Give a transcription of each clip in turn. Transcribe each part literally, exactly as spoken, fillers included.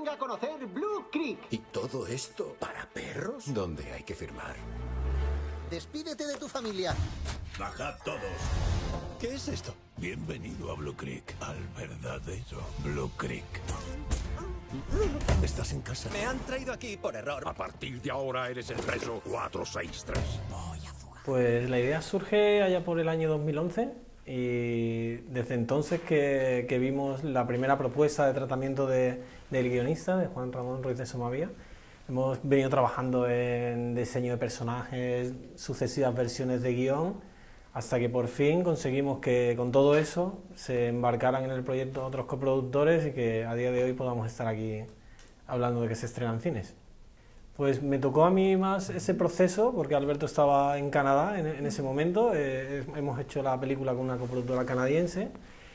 Venga a conocer Blue Creek. ¿Y todo esto para perros? ¿Dónde hay que firmar? Despídete de tu familia. Bajad todos. ¿Qué es esto? Bienvenido a Blue Creek, al verdadero Blue Creek. ¿Estás en casa? Me han traído aquí por error. A partir de ahora eres el preso cuatro seis tres. Pues la idea surge allá por el año dos mil once y desde entonces que, que vimos la primera propuesta de tratamiento de, del guionista, de Juan Ramón Ruiz de Somavía. Hemos venido trabajando en diseño de personajes, sucesivas versiones de guión, hasta que por fin conseguimos que con todo eso se embarcaran en el proyecto otros coproductores y que a día de hoy podamos estar aquí hablando de que se estrenan cines. Pues me tocó a mí más ese proceso, porque Alberto estaba en Canadá en, en ese momento. Eh, hemos hecho la película con una coproductora canadiense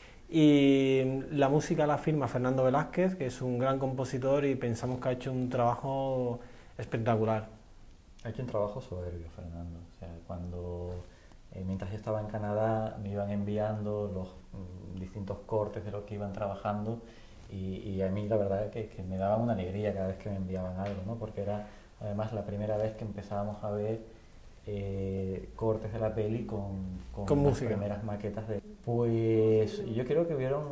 y la música la firma Fernando Velázquez, que es un gran compositor y pensamos que ha hecho un trabajo espectacular. Ha hecho un trabajo soberbio, Fernando. O sea, cuando, eh, mientras yo estaba en Canadá, me iban enviando los mm, distintos cortes de lo que iban trabajando. Y, y a mí la verdad es que, que me daba una alegría cada vez que me enviaban algo, ¿no? Porque era además la primera vez que empezábamos a ver eh, cortes de la peli con, con, con las música. primeras maquetas de... Pues yo creo que hubieron,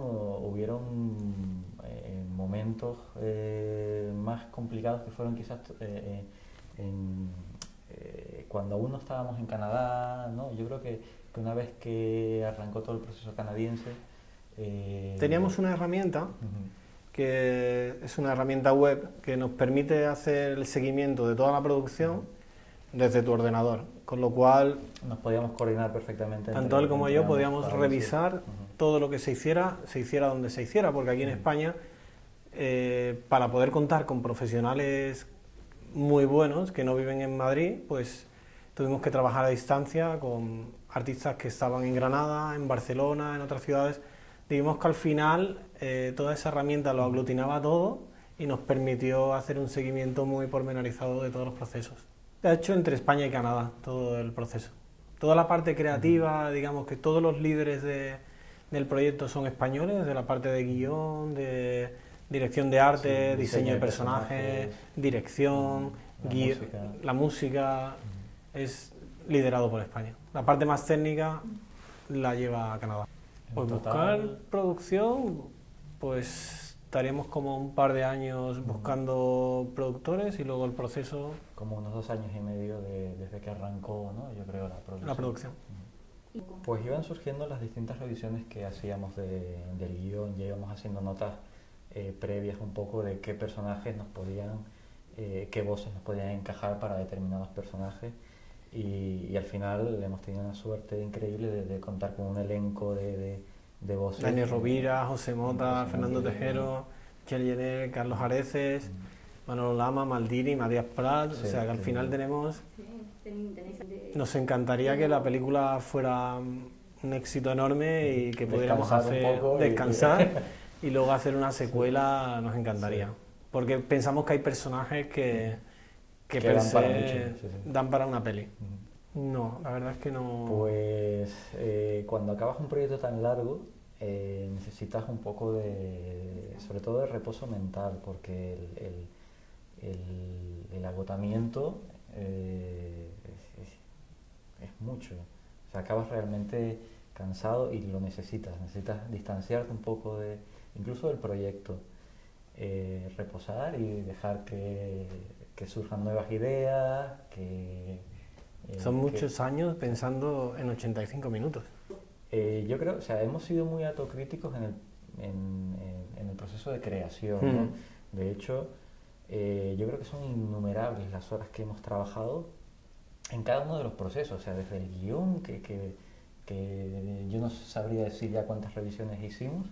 hubieron eh, momentos eh, más complicados que fueron quizás eh, en, eh, cuando aún no estábamos en Canadá, ¿no? Yo creo que, que una vez que arrancó todo el proceso canadiense, Eh, teníamos una herramienta uh-huh. que es una herramienta web que nos permite hacer el seguimiento de toda la producción uh-huh. desde tu ordenador, con lo cual nos podíamos coordinar perfectamente. Tanto él como yo podíamos revisar uh-huh. todo lo que se hiciera, se hiciera donde se hiciera, porque aquí uh-huh. en España, eh, para poder contar con profesionales muy buenos que no viven en Madrid, pues tuvimos que trabajar a distancia con artistas que estaban en Granada, en Barcelona, en otras ciudades. Digamos que al final eh, toda esa herramienta lo aglutinaba todo y nos permitió hacer un seguimiento muy pormenorizado de todos los procesos. Se ha hecho entre España y Canadá todo el proceso. Toda la parte creativa, digamos que todos los líderes de, del proyecto son españoles, de la parte de guión, de dirección de arte, sí, diseño, diseño de personajes, personajes dirección, la música, la música uh-huh. es liderado por España. La parte más técnica la lleva a Canadá. Pues buscar producción, pues estaríamos como un par de años buscando productores y luego el proceso... Como unos dos años y medio de, desde que arrancó, ¿no? Yo creo, la producción. La producción. Pues iban surgiendo las distintas revisiones que hacíamos de, del guión, ya íbamos haciendo notas eh, previas un poco de qué personajes nos podían, eh, qué voces nos podían encajar para determinados personajes. Y, y al final hemos tenido una suerte increíble de, de contar con un elenco de, de, de voces. Daniel Rovira, José Mota, José Fernando Tejero, Michel Jenner, Carlos Areces, mm. Manolo Lama, Maldini, Matías Prat, sí, o sea que al sí, final sí. tenemos... Nos encantaría que la película fuera un éxito enorme y que pudiéramos hacer, descansar y... y luego hacer una secuela, nos encantaría. Sí. Porque pensamos que hay personajes que... que, que dan, para mucho, sí, sí. dan para una peli. Uh-huh. No, la verdad es que no... Pues eh, cuando acabas un proyecto tan largo eh, necesitas un poco de, sobre todo de reposo mental, porque el, el, el, el agotamiento eh, es, es, es mucho. O sea, acabas realmente cansado y lo necesitas, necesitas distanciarte un poco de, incluso del proyecto, eh, reposar y dejar que que surjan nuevas ideas, que... Eh, Son muchos que, años pensando en ochenta y cinco minutos. Eh, yo creo, o sea, hemos sido muy autocríticos en el, en, en, en el proceso de creación, mm. ¿no? De hecho, eh, yo creo que son innumerables las horas que hemos trabajado en cada uno de los procesos, o sea, desde el guión, que, que, que yo no sabría decir ya cuántas revisiones hicimos,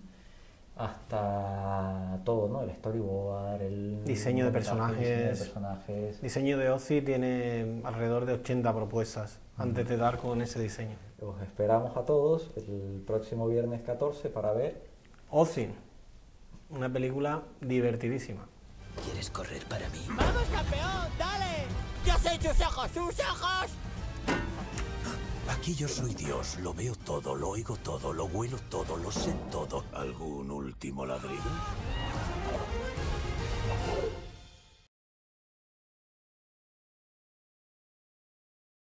hasta todo, ¿no? El storyboard, el diseño de personajes. Diseño de personajes. Diseño de O C I tiene alrededor de ochenta propuestas uh-huh. antes de dar con ese diseño. Os esperamos a todos el próximo viernes catorce para ver O C I, una película divertidísima. ¿Quieres correr para mí? ¡Vamos, campeón! ¡Dale! ¡Yo soy tus ojos! ¡Tus ojos! Aquí yo soy Dios, lo veo todo, lo oigo todo, lo huelo todo, lo sé todo. ¿Algún último ladrido?